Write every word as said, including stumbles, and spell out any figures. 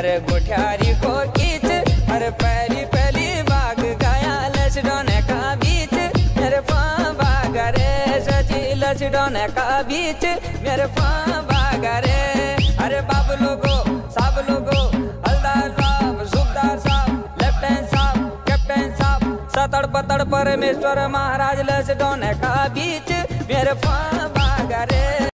अरे गोठियारी को खींच, अरे पहली पहली बाग गाया लचडोने का बीच मेरे पाँ बागा रे सची लचडोने का बीच मेरे पाँ बागा रे। अरे बाबू लोगो सब लोगो हलदार साहब सूबदार साहब लेफ्टिनेंट साहब कैप्टन साहब सतड़ पतड़ परमेश्वर महाराज लचडोने का बीच मेरे पाँ बागा रे।